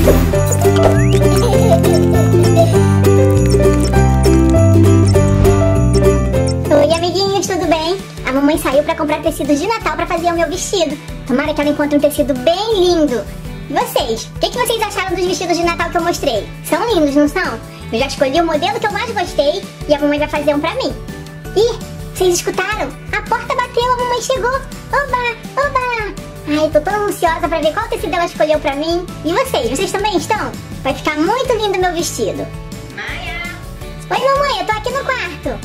Oi, amiguinhos, tudo bem? A mamãe saiu pra comprar tecido de Natal pra fazer o meu vestido. Tomara que ela encontre um tecido bem lindo. E vocês? O que vocês acharam dos vestidos de Natal que eu mostrei? São lindos, não são? Eu já escolhi o modelo que eu mais gostei e a mamãe vai fazer um pra mim. Ih, vocês escutaram? A porta bateu, a mamãe chegou. Oba, oba! Ai, tô tão ansiosa pra ver qual tecido ela escolheu pra mim. E vocês? Vocês também estão? Vai ficar muito lindo o meu vestido. Maia! Oi, mamãe, eu tô aqui no quarto.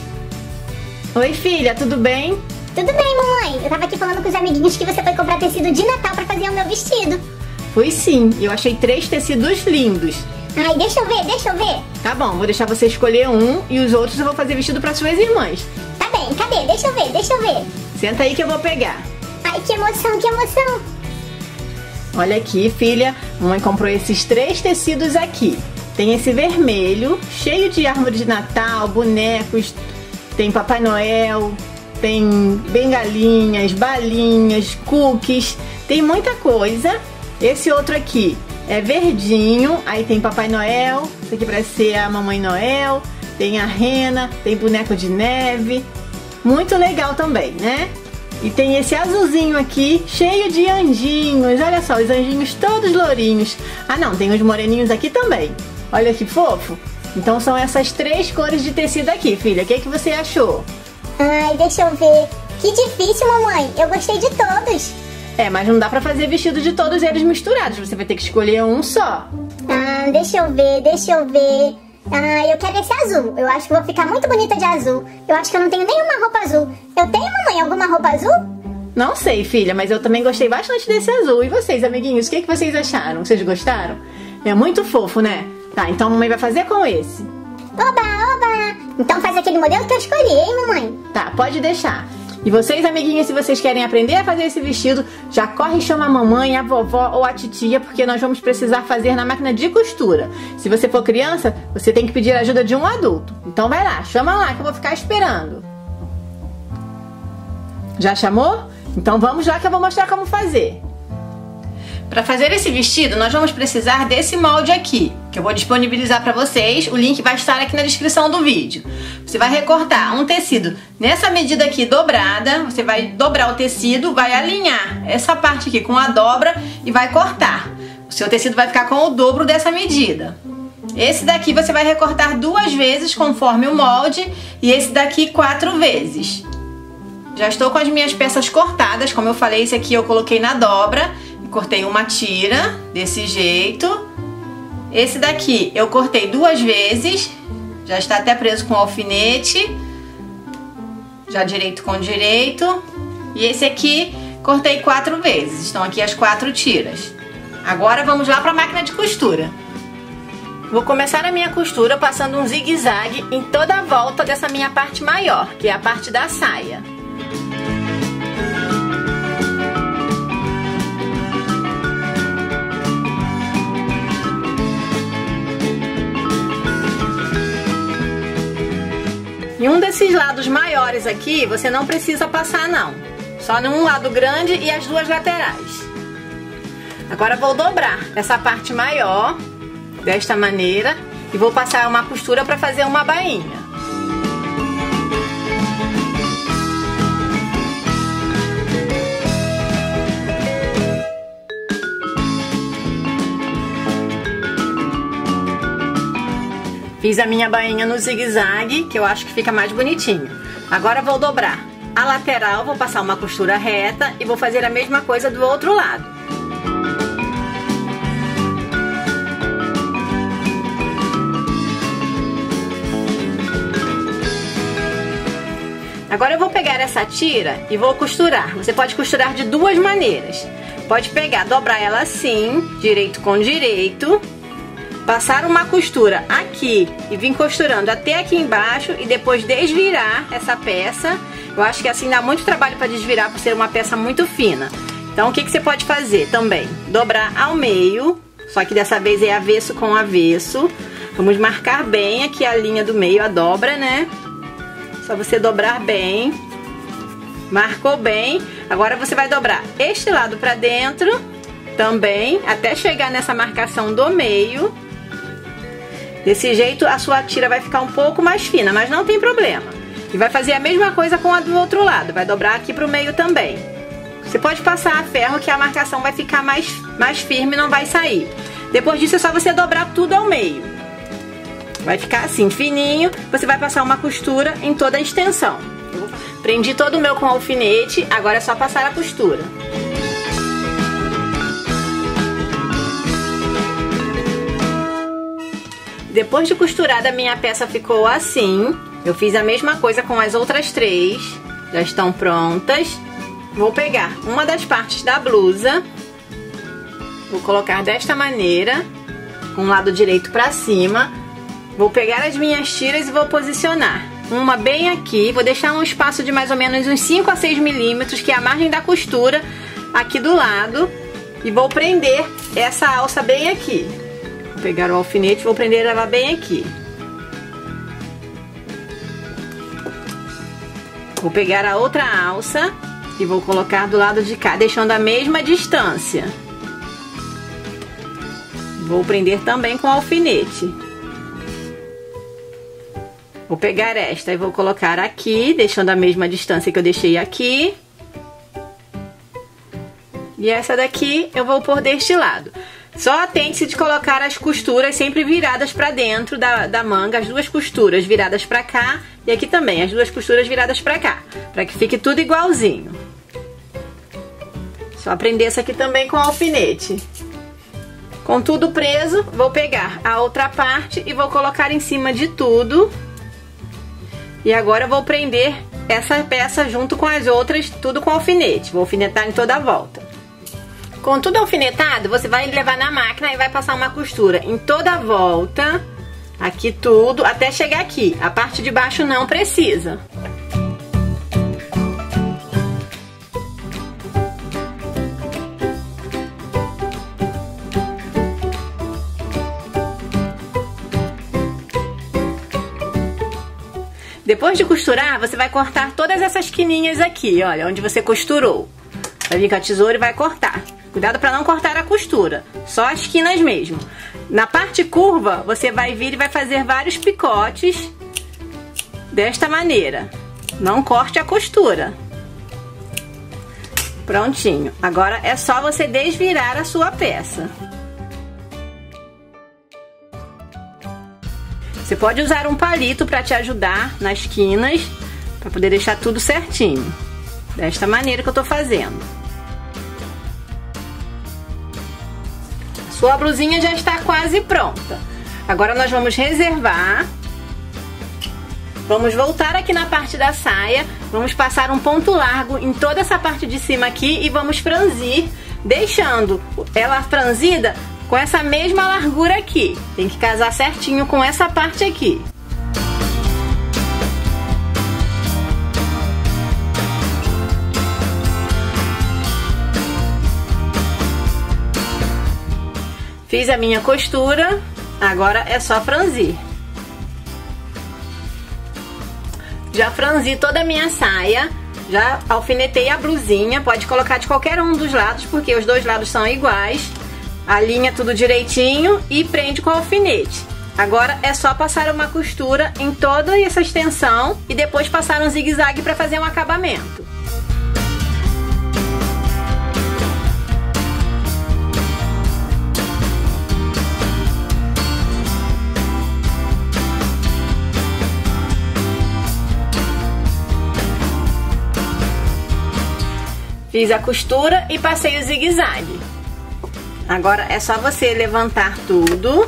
Oi, filha, tudo bem? Tudo bem, mamãe. Eu tava aqui falando com os amiguinhos que você foi comprar tecido de Natal pra fazer o meu vestido. Fui sim, eu achei 3 tecidos lindos. Ai, deixa eu ver, deixa eu ver. Tá bom, vou deixar você escolher um e os outros eu vou fazer vestido para suas irmãs. Tá bem, cadê? Deixa eu ver, deixa eu ver. Senta aí que eu vou pegar. Ai, que emoção, que emoção. Olha aqui, filha, mamãe comprou esses 3 tecidos aqui. Tem esse vermelho, cheio de árvore de Natal, bonecos, tem Papai Noel, tem bengalinhas, balinhas, cookies, tem muita coisa. Esse outro aqui é verdinho, aí tem Papai Noel, isso aqui parece ser a Mamãe Noel, tem a rena, tem boneco de neve, muito legal também, né? E tem esse azulzinho aqui, cheio de anjinhos, olha só, os anjinhos todos lourinhos. Ah não, tem os moreninhos aqui também, olha que fofo. Então são essas 3 cores de tecido aqui, filha, o que você achou? Ai, deixa eu ver, que difícil, mamãe, eu gostei de todos. É, mas não dá pra fazer vestido de todos eles misturados, você vai ter que escolher um só. Ah, deixa eu ver, deixa eu ver. Ah, eu quero esse azul. Eu acho que vou ficar muito bonita de azul. Eu acho que eu não tenho nenhuma roupa azul. Eu tenho, mamãe, alguma roupa azul? Não sei, filha, mas eu também gostei bastante desse azul. E vocês, amiguinhos, o que vocês acharam? Vocês gostaram? É muito fofo, né? Tá, então a mamãe vai fazer com esse. Oba, oba! Então faz aquele modelo que eu escolhi, hein, mamãe? Tá, pode deixar. E vocês, amiguinhos, se vocês querem aprender a fazer esse vestido, já corre e chama a mamãe, a vovó ou a titia, porque nós vamos precisar fazer na máquina de costura. Se você for criança, você tem que pedir a ajuda de um adulto. Então vai lá, chama lá que eu vou ficar esperando. Já chamou? Então vamos lá que eu vou mostrar como fazer. Para fazer esse vestido, nós vamos precisar desse molde aqui, que eu vou disponibilizar para vocês. O link vai estar aqui na descrição do vídeo. Você vai recortar um tecido nessa medida aqui dobrada, você vai dobrar o tecido, vai alinhar essa parte aqui com a dobra e vai cortar. O seu tecido vai ficar com o dobro dessa medida. Esse daqui você vai recortar 2 vezes conforme o molde e esse daqui 4 vezes. Já estou com as minhas peças cortadas, como eu falei, esse aqui eu coloquei na dobra. Cortei uma tira, desse jeito. Esse daqui eu cortei 2 vezes. Já está até preso com alfinete. Já direito com direito. E esse aqui cortei 4 vezes. Estão aqui as 4 tiras. Agora vamos lá para a máquina de costura. Vou começar a minha costura passando um zigue-zague em toda a volta dessa minha parte maior, que é a parte da saia. E um desses lados maiores aqui, você não precisa passar não. Só num lado grande e as 2 laterais. Agora vou dobrar essa parte maior, desta maneira, e vou passar uma costura para fazer uma bainha. Fiz a minha bainha no zigue-zague, que eu acho que fica mais bonitinho. Agora vou dobrar a lateral, vou passar uma costura reta e vou fazer a mesma coisa do outro lado. Agora eu vou pegar essa tira e vou costurar. Você pode costurar de 2 maneiras. Pode pegar, dobrar ela assim, direito com direito. Passar uma costura aqui e vir costurando até aqui embaixo e depois desvirar essa peça. Eu acho que assim dá muito trabalho para desvirar por ser uma peça muito fina. Então o que você pode fazer também? Dobrar ao meio, só que dessa vez é avesso com avesso. Vamos marcar bem aqui a linha do meio, a dobra, né? Só você dobrar bem. Marcou bem. Agora você vai dobrar este lado para dentro, também, até chegar nessa marcação do meio. Desse jeito a sua tira vai ficar um pouco mais fina, mas não tem problema. E vai fazer a mesma coisa com a do outro lado, vai dobrar aqui pro meio também. Você pode passar a ferro que a marcação vai ficar mais firme e não vai sair. Depois disso é só você dobrar tudo ao meio. Vai ficar assim, fininho, você vai passar uma costura em toda a extensão. Prendi todo o meu com alfinete, agora é só passar a costura. Depois de costurada, a minha peça ficou assim. Eu fiz a mesma coisa com as outras três. Já estão prontas. Vou pegar uma das partes da blusa. Vou colocar desta maneira, com o lado direito pra cima. Vou pegar as minhas tiras e vou posicionar. Uma bem aqui. Vou deixar um espaço de mais ou menos uns 5 a 6 milímetros, que é a margem da costura, aqui do lado. E vou prender essa alça bem aqui. Vou pegar o alfinete e vou prender ela bem aqui. Vou pegar a outra alça e vou colocar do lado de cá, deixando a mesma distância. Vou prender também com alfinete. Vou pegar esta e vou colocar aqui, deixando a mesma distância que eu deixei aqui. E essa daqui eu vou pôr deste lado. Só atente-se de colocar as costuras sempre viradas pra dentro da manga, as duas costuras viradas pra cá e aqui também, as duas costuras viradas pra cá, pra que fique tudo igualzinho. Só prender essa aqui também com alfinete. Com tudo preso, vou pegar a outra parte e vou colocar em cima de tudo. E agora eu vou prender essa peça junto com as outras, tudo com alfinete. Vou alfinetar em toda a volta. Com tudo alfinetado, você vai levar na máquina e vai passar uma costura em toda a volta, aqui tudo, até chegar aqui. A parte de baixo não precisa. Depois de costurar, você vai cortar todas essas quininhas aqui, olha, onde você costurou. Vai vir com a tesoura e vai cortar. Cuidado para não cortar a costura, só as quinas mesmo. Na parte curva, você vai vir e vai fazer vários picotes desta maneira. Não corte a costura. Prontinho. Agora é só você desvirar a sua peça. Você pode usar um palito para te ajudar nas quinas, para poder deixar tudo certinho. Desta maneira que eu tô fazendo. Sua blusinha já está quase pronta. Agora nós vamos reservar. Vamos voltar aqui na parte da saia. Vamos passar um ponto largo em toda essa parte de cima aqui e vamos franzir, deixando ela franzida com essa mesma largura aqui. Tem que casar certinho com essa parte aqui. Fiz a minha costura, agora é só franzir. Já franzi toda a minha saia, já alfinetei a blusinha, pode colocar de qualquer um dos lados, porque os dois lados são iguais. Alinha tudo direitinho e prende com alfinete. Agora é só passar uma costura em toda essa extensão e depois passar um zigue-zague para fazer um acabamento. Fiz a costura e passei o zigue-zague. Agora é só você levantar tudo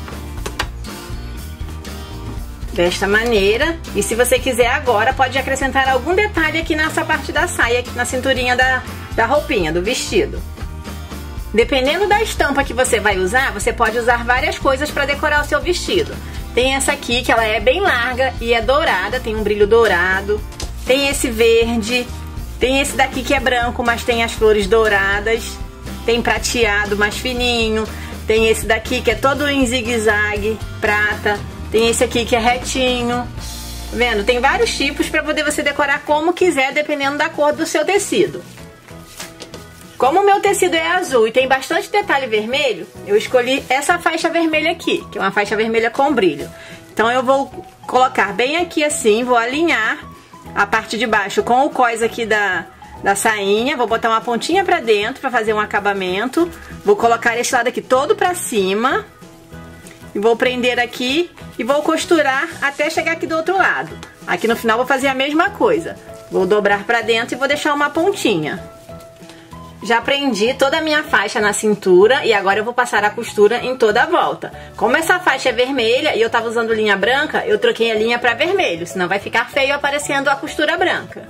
desta maneira. E se você quiser agora, pode acrescentar algum detalhe aqui nessa parte da saia, aqui na cinturinha da roupinha, do vestido. Dependendo da estampa que você vai usar, você pode usar várias coisas para decorar o seu vestido. Tem essa aqui, que ela é bem larga e é dourada, tem um brilho dourado. Tem esse verde. Tem esse daqui que é branco, mas tem as flores douradas. Tem prateado mais fininho. Tem esse daqui que é todo em zigue-zague, prata. Tem esse aqui que é retinho. Tá vendo? Tem vários tipos para poder você decorar como quiser, dependendo da cor do seu tecido. Como o meu tecido é azul e tem bastante detalhe vermelho, eu escolhi essa faixa vermelha aqui, que é uma faixa vermelha com brilho. Então eu vou colocar bem aqui assim, vou alinhar a parte de baixo com o cós aqui da sainha, vou botar uma pontinha pra dentro pra fazer um acabamento, vou colocar esse lado aqui todo pra cima e vou prender aqui e vou costurar até chegar aqui do outro lado. Aqui no final vou fazer a mesma coisa, vou dobrar pra dentro e vou deixar uma pontinha. Já prendi toda a minha faixa na cintura e agora eu vou passar a costura em toda a volta. Como essa faixa é vermelha e eu tava usando linha branca, eu troquei a linha pra vermelho, senão vai ficar feio aparecendo a costura branca.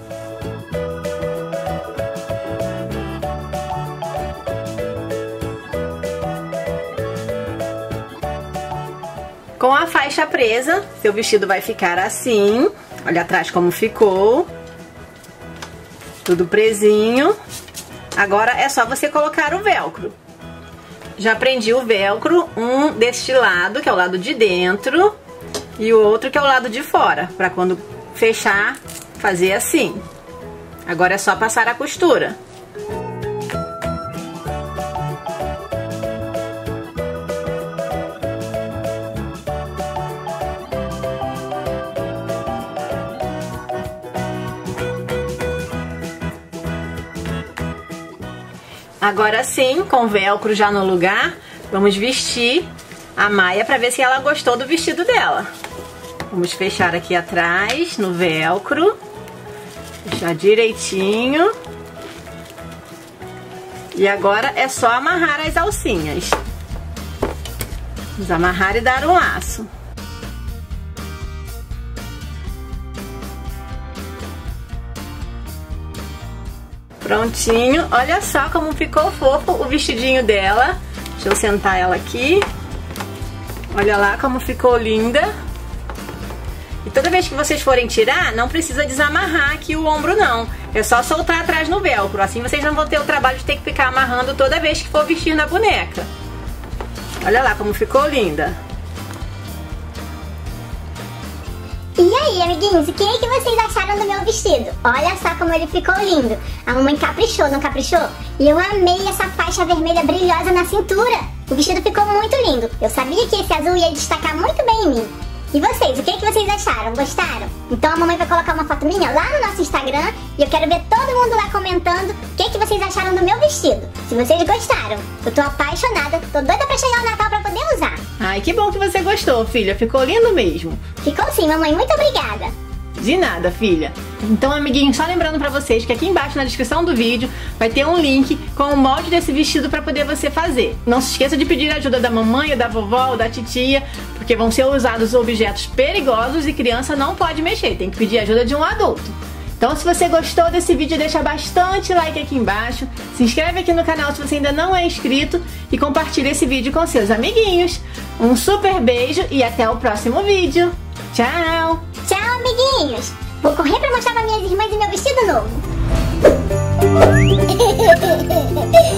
Com a faixa presa, seu vestido vai ficar assim. Olha atrás como ficou. Tudo presinho. Agora é só você colocar o velcro. Já prendi o velcro, um deste lado, que é o lado de dentro, e o outro que é o lado de fora, para quando fechar, fazer assim. Agora é só passar a costura. Agora sim, com o velcro já no lugar, vamos vestir a Maia para ver se ela gostou do vestido dela. Vamos fechar aqui atrás no velcro, fechar direitinho. E agora é só amarrar as alcinhas. Vamos amarrar e dar um laço. Prontinho, olha só como ficou fofo o vestidinho dela. Deixa eu sentar ela aqui. Olha lá como ficou linda. E toda vez que vocês forem tirar, não precisa desamarrar aqui o ombro não. É só soltar atrás no velcro. Assim vocês não vão ter o trabalho de ter que ficar amarrando toda vez que for vestir na boneca. Olha lá como ficou linda. E aí, amiguinhos, e quem é que vocês acharam do meu vestido? Olha só como ele ficou lindo. A mamãe caprichou, não caprichou? E eu amei essa faixa vermelha brilhosa na cintura. O vestido ficou muito lindo. Eu sabia que esse azul ia destacar muito bem em mim. E vocês, o que é que vocês acharam? Gostaram? Então a mamãe vai colocar uma foto minha lá no nosso Instagram e eu quero ver todo mundo lá comentando o que é que vocês acharam do meu vestido. Se vocês gostaram, eu tô apaixonada, tô doida pra chegar o Natal pra poder usar. Ai, que bom que você gostou, filha. Ficou lindo mesmo. Ficou sim, mamãe. Muito obrigada. De nada, filha. Então, amiguinhos, só lembrando pra vocês que aqui embaixo na descrição do vídeo vai ter um link com o molde desse vestido pra poder você fazer. Não se esqueça de pedir a ajuda da mamãe, ou da vovó, ou da titia, porque vão ser usados objetos perigosos e criança não pode mexer. Tem que pedir a ajuda de um adulto. Então, se você gostou desse vídeo, deixa bastante like aqui embaixo, se inscreve aqui no canal se você ainda não é inscrito e compartilha esse vídeo com seus amiguinhos. Um super beijo e até o próximo vídeo. Tchau! Tchau, amiguinhos! Vou correr pra mostrar pra minhas irmãs e meu vestido novo.